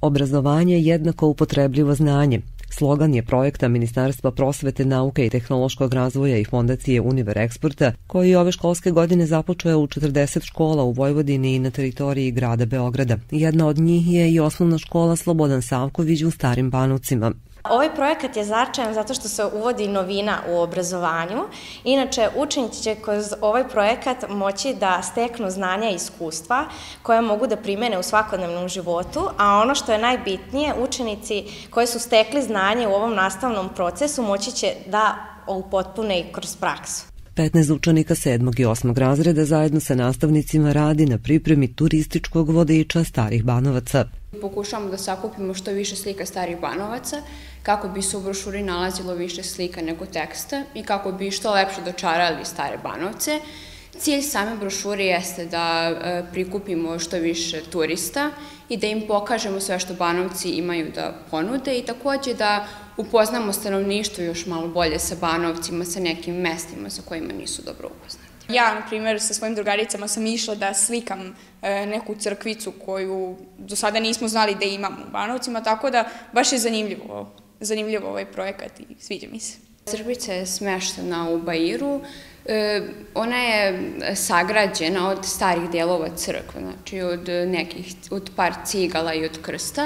Obrazovanje jednako upotrebljivo znanje. Slogan je projekta Ministarstva prosvete, nauke i tehnološkog razvoja i fondacije Univer Eksporta, koji ove školske godine započeo u 40 škola u Vojvodini i na teritoriji grada Beograda. Jedna od njih je i osnovna škola Slobodan Savković u Starim Banovcima. Ovaj projekat je značajan zato što se uvodi novina u obrazovanju. Inače, učenici će kroz ovaj projekat moći da steknu znanja i iskustva koje mogu da primene u svakodnevnom životu, a ono što je najbitnije, učenici koji su stekli znanje u ovom nastavnom procesu moći će da upotpune i kroz praksu. 15 učenika 7. i 8. razreda zajedno sa nastavnicima radi na pripremi turističkog vodiča Starih Banovaca. Pokušavamo da sakupimo što više slika Starih Banovaca, kako bi se u brošuri nalazilo više slika nego teksta i kako bi što lepše dočarali Stare Banovce. Cilj same brošure jeste da prikupimo što više turista i da im pokažemo sve što Banovci imaju da ponude i takođe da upoznamo stanovništvo još malo bolje sa Banovcima, sa nekim mestima sa kojima nisu dobro upoznati. Ja, na primjer, sa svojim drugaricama sam išla da slikam neku crkvicu koju do sada nismo znali da imamo u Banovcima, tako da baš je zanimljivo ovaj projekat i sviđa mi se. Crkvica je smeštena u Bairu. Ona je sagrađena od starih delova crkve, znači od par cigala i od krsta.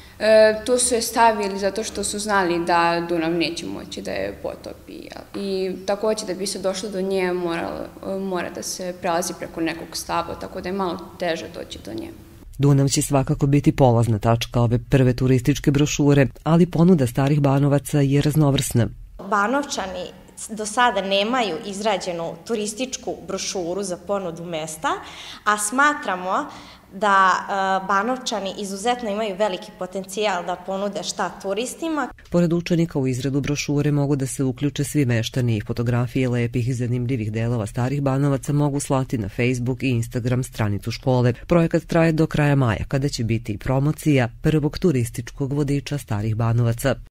Tu su je stavili zato što su znali da Dunav neće moći da je potopi. I takođe da bi se došlo do nje mora da se prelazi preko nekog stava, tako da je malo teže doći do nje. Dunav će svakako biti polazna tačka ove prve turističke brošure, ali ponuda Starih Banovaca je raznovrsna. Banovčani do sada nemaju izrađenu turističku brošuru za ponudu mesta, a smatramo da Banovčani izuzetno imaju veliki potencijal da ponude šta turistima. Pored učenika u izradu brošure mogu da se uključe svi meštani i fotografije lepih i zanimljivih delova Starih Banovaca mogu slati na Facebook i Instagram stranicu škole. Projekat traje do kraja maja, kada će biti promocija prvog turističkog vodiča Starih Banovaca.